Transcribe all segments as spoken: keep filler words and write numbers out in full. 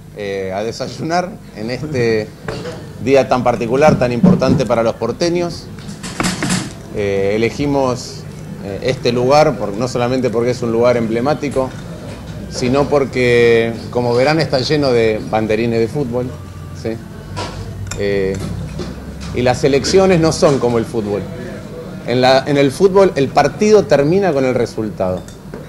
eh, a desayunar en este día tan particular, tan importante para los porteños. Eh, elegimos eh, este lugar, por, no solamente porque es un lugar emblemático, sino porque, como verán, está lleno de banderines de fútbol, ¿sí? Eh, y las elecciones no son como el fútbol. En, la, en el fútbol el partido termina con el resultado.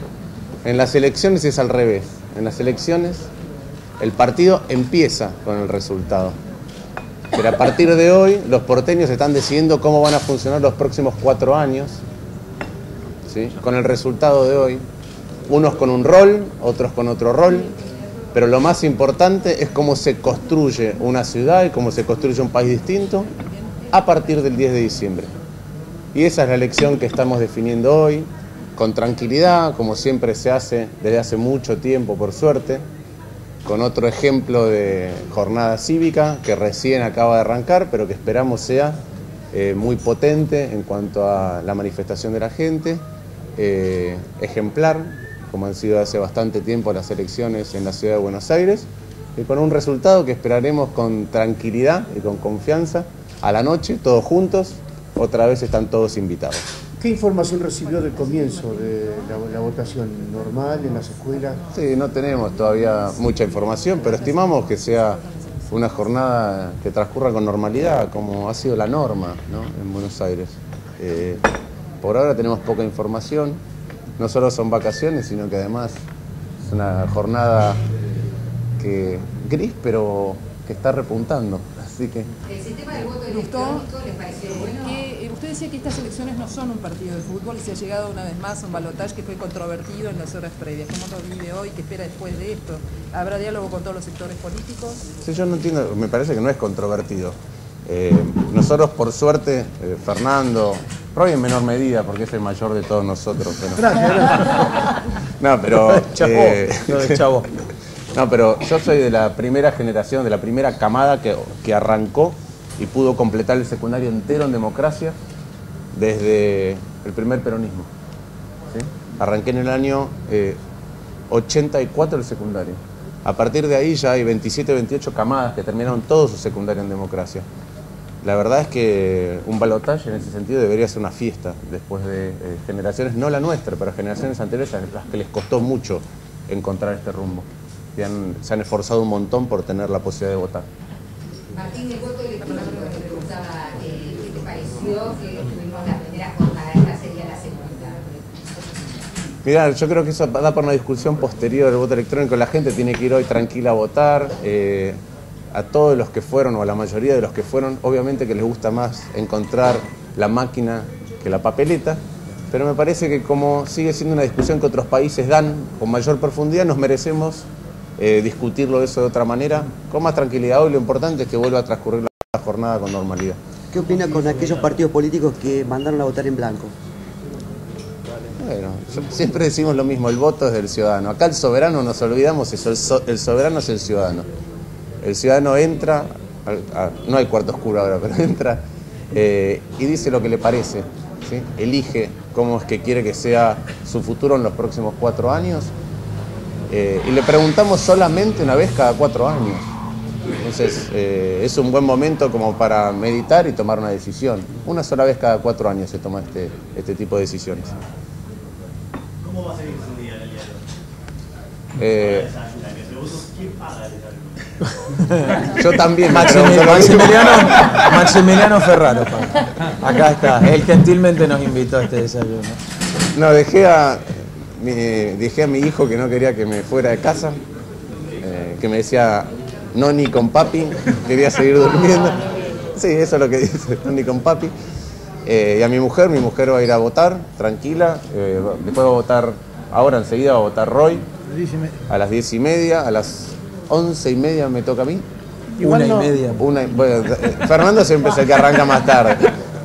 En las elecciones es al revés. En las elecciones el partido empieza con el resultado. Pero a partir de hoy los porteños están decidiendo cómo van a funcionar los próximos cuatro años, ¿sí? Con el resultado de hoy. Unos con un rol, otros con otro rol. Pero lo más importante es cómo se construye una ciudad y cómo se construye un país distinto a partir del diez de diciembre. Y esa es la elección que estamos definiendo hoy, con tranquilidad, como siempre se hace desde hace mucho tiempo, por suerte, con otro ejemplo de jornada cívica que recién acaba de arrancar, pero que esperamos sea eh, muy potente en cuanto a la manifestación de la gente, eh, ejemplar, como han sido hace bastante tiempo las elecciones en la ciudad de Buenos Aires, y con un resultado que esperaremos con tranquilidad y con confianza a la noche, todos juntos. Otra vez están todos invitados. ¿Qué información recibió del comienzo de la, la votación? ¿Normal en las escuelas? Sí, no tenemos todavía mucha información, pero estimamos que sea una jornada que transcurra con normalidad, como ha sido la norma, ¿no?, en Buenos Aires. Eh, por ahora tenemos poca información. No solo son vacaciones, sino que además es una jornada que gris, pero que está repuntando. Así que... ¿El sistema del voto electrónico les pareció bueno? Que, eh, usted decía que estas elecciones no son un partido de fútbol y se ha llegado una vez más a un balotaje que fue controvertido en las horas previas. ¿Cómo lo vive hoy? ¿Qué espera después de esto? ¿Habrá diálogo con todos los sectores políticos? Sí, yo no entiendo, me parece que no es controvertido. Eh, nosotros, por suerte, eh, Fernando, Roy en menor medida, porque es el mayor de todos nosotros. Pero... Gracias, gracias. No, pero... Chavo, eh, no de chavo. No, pero yo soy de la primera generación, de la primera camada que, que arrancó y pudo completar el secundario entero en democracia desde el primer peronismo, ¿sí? Arranqué en el año eh, ochenta y cuatro el secundario. A partir de ahí ya hay veintisiete, veintiocho camadas que terminaron todo su secundario en democracia. La verdad es que un balotaje en ese sentido debería ser una fiesta después de eh, generaciones, no la nuestra, pero generaciones anteriores a las que les costó mucho encontrar este rumbo. Y han, se han esforzado un montón por tener la posibilidad de votar. Martín, el voto electrónico, te preguntaba, eh, ¿qué te pareció que tuvimos la primera jornada? Esta sería la segunda. Mirá, yo creo que eso da por una discusión posterior del voto electrónico. La gente tiene que ir hoy tranquila a votar. Eh, a todos los que fueron, o a la mayoría de los que fueron, obviamente que les gusta más encontrar la máquina que la papeleta. Pero me parece que como sigue siendo una discusión que otros países dan con mayor profundidad, nos merecemos Eh, discutirlo eso de otra manera, con más tranquilidad. Hoy lo importante es que vuelva a transcurrir la jornada con normalidad. ¿Qué opina con aquellos partidos políticos que mandaron a votar en blanco? Bueno, siempre decimos lo mismo, el voto es del ciudadano. Acá el soberano, nos olvidamos eso, el, so, el soberano es el ciudadano. El ciudadano entra, a, a, no hay cuarto oscuro ahora, pero entra eh, y dice lo que le parece, ¿sí? Elige cómo es que quiere que sea su futuro en los próximos cuatro años. Eh, y le preguntamos solamente una vez cada cuatro años. Entonces, eh, es un buen momento como para meditar y tomar una decisión. Una sola vez cada cuatro años se toma este, este tipo de decisiones. ¿Cómo va a seguir su día en el día de hoy? Eh, ¿Quién paga el desayuno? yo también. Maximiliano, Maximiliano, Maximiliano Ferraro. Acá está. Él gentilmente nos invitó a este desayuno. No, dejé a... Mi, dije a mi hijo que no quería que me fuera de casa, eh, que me decía no ni con papi, quería seguir durmiendo. Sí, eso es lo que dice, no ni con papi. Eh, y a mi mujer, mi mujer va a ir a votar, tranquila. Eh, después va a votar, ahora enseguida va a votar Roy, a las diez y media, a las once y media me toca a mí. Igual una no, y media. Una, bueno, Fernando siempre es el que arranca más tarde.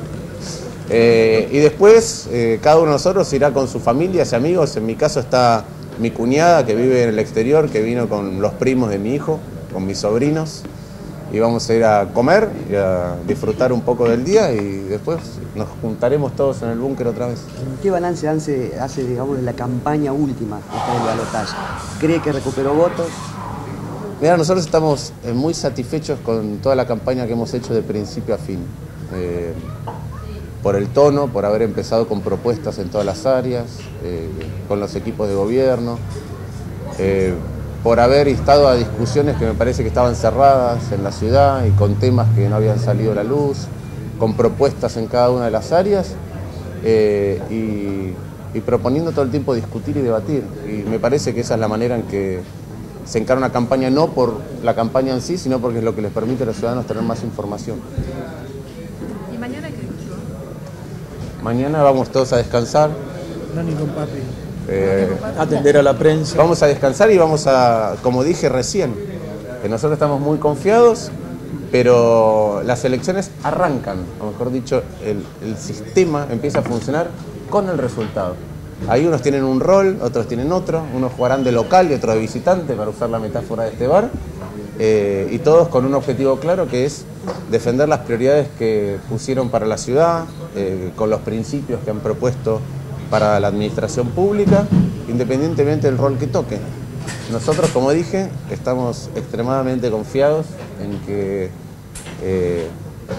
Eh, y después eh, cada uno de nosotros irá con sus familias y amigos. En mi caso está mi cuñada que vive en el exterior, que vino con los primos de mi hijo, con mis sobrinos, y vamos a ir a comer y a disfrutar un poco del día y después nos juntaremos todos en el búnker otra vez. ¿Qué balance hace, hace digamos, de la campaña última, esta del balotaje? ¿Cree que recuperó votos? Mira, nosotros estamos eh, muy satisfechos con toda la campaña que hemos hecho de principio a fin. Eh, por el tono, por haber empezado con propuestas en todas las áreas, eh, con los equipos de gobierno, eh, por haber estado a discusiones que me parece que estaban cerradas en la ciudad y con temas que no habían salido a la luz, con propuestas en cada una de las áreas eh, y, y proponiendo todo el tiempo discutir y debatir. Y me parece que esa es la manera en que se encara una campaña, no por la campaña en sí, sino porque es lo que les permite a los ciudadanos tener más información. ¿Y mañana qué dijo? Mañana vamos todos a descansar. Nani con papi. Eh, Atender a la prensa. vamos a descansar y vamos a, como dije recién, que nosotros estamos muy confiados, pero las elecciones arrancan, o mejor dicho, el, el sistema empieza a funcionar con el resultado. Ahí unos tienen un rol, otros tienen otro, unos jugarán de local y otros de visitante, para usar la metáfora de este bar, eh, y todos con un objetivo claro que es defender las prioridades que pusieron para la ciudad, eh, con los principios que han propuesto para la administración pública, independientemente del rol que toque. Nosotros, como dije, estamos extremadamente confiados en que eh,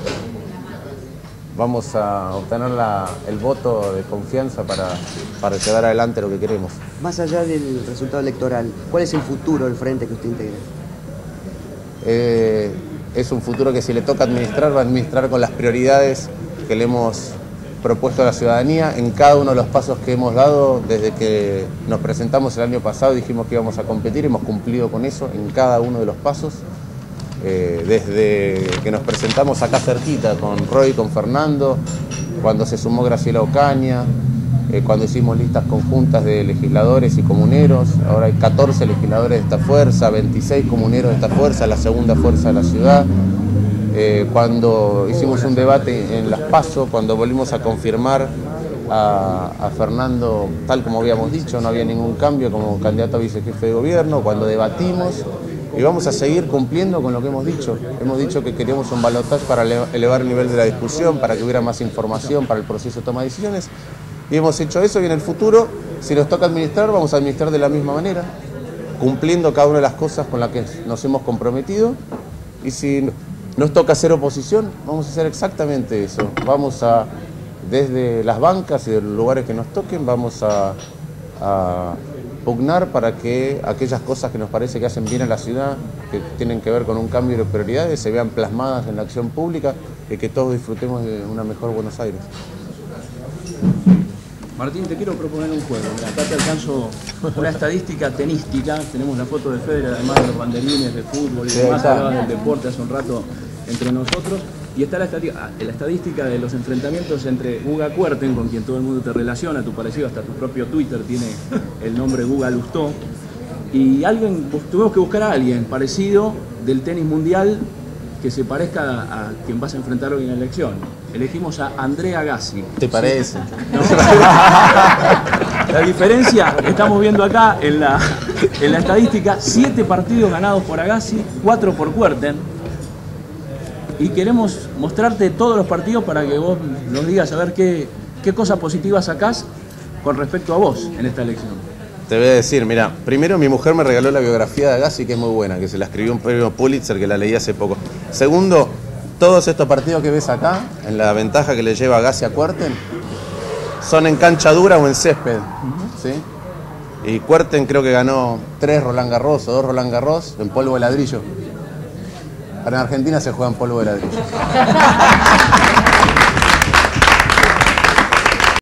vamos a obtener la, el voto de confianza para, para llevar adelante lo que queremos. Más allá del resultado electoral, ¿cuál es el futuro del frente que usted integra? Eh, es un futuro que si le toca administrar, va a administrar con las prioridades que le hemos propuesto a la ciudadanía en cada uno de los pasos que hemos dado desde que nos presentamos el año pasado. Dijimos que íbamos a competir, hemos cumplido con eso en cada uno de los pasos. Eh, desde que nos presentamos acá cerquita con Roy, con Fernando, cuando se sumó Graciela Ocaña, eh, cuando hicimos listas conjuntas de legisladores y comuneros. Ahora hay catorce legisladores de esta fuerza, veintiséis comuneros de esta fuerza, la segunda fuerza de la ciudad. Eh, cuando hicimos un debate en las PASO, cuando volvimos a confirmar a, a Fernando, tal como habíamos dicho, no había ningún cambio como candidato a vicejefe de gobierno, cuando debatimos. Y vamos a seguir cumpliendo con lo que hemos dicho. Hemos dicho que queríamos un balotaje para elevar el nivel de la discusión, para que hubiera más información para el proceso de toma de decisiones. Y hemos hecho eso, y en el futuro, si nos toca administrar, vamos a administrar de la misma manera, cumpliendo cada una de las cosas con las que nos hemos comprometido. Y si nos toca hacer oposición, vamos a hacer exactamente eso. Vamos a, desde las bancas y de los lugares que nos toquen, vamos a... a pugnar para que aquellas cosas que nos parece que hacen bien a la ciudad, que tienen que ver con un cambio de prioridades, se vean plasmadas en la acción pública y que todos disfrutemos de una mejor Buenos Aires. Martín, te quiero proponer un juego. Mira, acá te alcanzo una estadística tenística. Tenemos la foto de Federer, además de los banderines de fútbol y Sí, demás. está. Hablaba del deporte hace un rato entre nosotros. Y está la estadística, la estadística de los enfrentamientos entre Guga Kuerten, con quien todo el mundo te relaciona, tu parecido, hasta tu propio Twitter tiene el nombre Guga Lustó, y alguien, pues, tuvimos que buscar a alguien parecido del tenis mundial que se parezca a, a quien vas a enfrentar hoy en la elección. Elegimos a Andre Agassi. ¿Te parece? No. La diferencia estamos viendo acá en la, en la estadística: siete partidos ganados por Agassi, cuatro por Kuerten. Y queremos mostrarte todos los partidos para que vos nos digas a ver qué, qué cosas positivas sacás con respecto a vos en esta elección. Te voy a decir, mira, primero mi mujer me regaló la biografía de Agassi, que es muy buena, que se la escribió un premio Pulitzer, que la leí hace poco. Segundo, todos estos partidos que ves acá, en la ventaja que le lleva Agassi a Kuerten, son en cancha dura o en césped, uh-huh. ¿Sí? Y Kuerten creo que ganó tres Roland Garros o dos Roland Garros en polvo de ladrillo. En Argentina se juega en polvo de ladrillo.